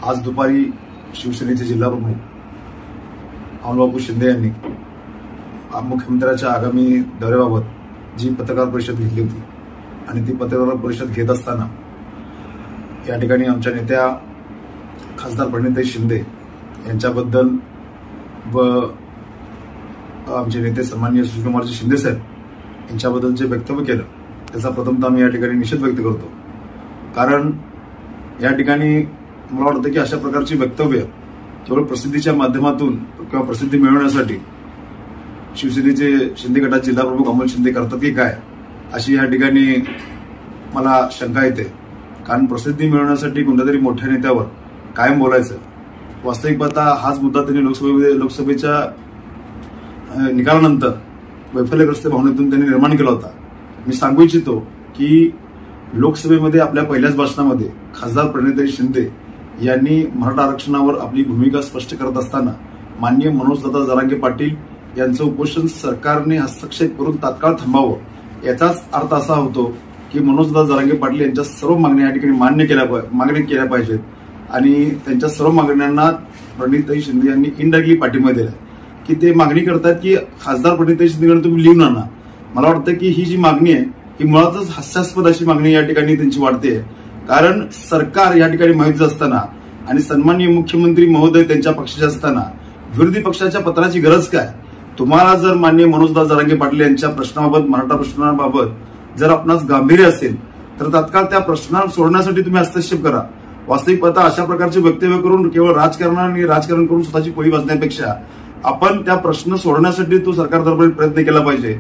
आज दुपारी शिवसेनेचे जिल्हा प्रमुख अमोलबापू शिंदे यांनी मुख्यमंत्र्यांच्या आगामी दौऱ्याबाबत जी पत्रकार परिषद घेतली होती आणि ती पत्रकार परिषद घेत असताना या ठिकाणी आमच्या नेत्या खासदार प्रणिताई शिंदे यांच्याबद्दल व आमचे नेते सन्माननीय सुशीलकुमारजी शिंदे साहेब यांच्याबद्दल जे वक्तव्य केलं त्याचा प्रथमतः आम्ही या ठिकाणी निषेध व्यक्त करतो। कारण या ठिकाणी मला वाटतं की अशा प्रकारची वक्तव्य केवळ प्रसिद्धीच्या माध्यमातून किंवा प्रसिद्धी मिळवण्यासाठी शिवसेनेचे शिंदे गटाचे जिल्हा प्रमुख अमोल शिंदे करतात की काय अशी या ठिकाणी मला शंका येते। कारण प्रसिद्धी मिळवण्यासाठी कोणत्या तरी मोठ्या नेत्यावर कायम बोलायचं, वास्तविक पाहता हाच मुद्दा त्यांनी लोकसभेच्या निकालानंतर वैफल्यग्रस्त भावनेतून त्यांनी निर्माण केला होता। मी सांगू इच्छितो की लोकसभेमध्ये आपल्या पहिल्याच भाषणामध्ये खासदार प्रणिताई शिंदे यांनी मराठा आरक्षणावर आपली भूमिका स्पष्ट करत असताना माननीय मनोजदादा जरांगे पाटील यांचं उपोषण सरकारने हस्तक्षेप करून तात्काळ थांबावं याचाच अर्थ असा होतो की मनोजदादा जरांगे पाटील यांच्या सर्व मागण्या या ठिकाणी मान्य केल्या पाहिजेत आणि त्यांच्या सर्व मागण्यांना प्रणिताई शिंदे यांनी इनडायरेक्टली पाठिंबा दिला की ते मागणी करतात की खासदार प्रणिताई शिंदेकडे तुम्ही लिहून आणा। मला वाटतं की ही जी मागणी आहे ही मुळातच हास्यास्पद अशी मागणी या ठिकाणी त्यांची वाढते। कारण सरकार या ठिकाणी माहिती असताना आणि सन्माननीय मुख्यमंत्री महोदय त्यांच्या पक्षाचे असताना विरोधी पक्षाच्या पत्राची गरज काय? तुम्हाला जर माननीय मनोजदादा जरांगे पाटील यांच्या प्रश्नाबाबत मराठा प्रश्नाबाबत जर आपणास गांभीर्य असेल तर तात्काळ त्या प्रश्नाला सोडण्यासाठी तुम्ही हस्तक्षेप करा। वास्तविक पाहता अशा प्रकारचे वक्तव्य करून केवळ राजकारण करून स्वतःची पोळी वाजण्यापेक्षा आपण त्या प्रश्न सोडण्यासाठी तो सरकार दरबारी प्रयत्न केला पाहिजे।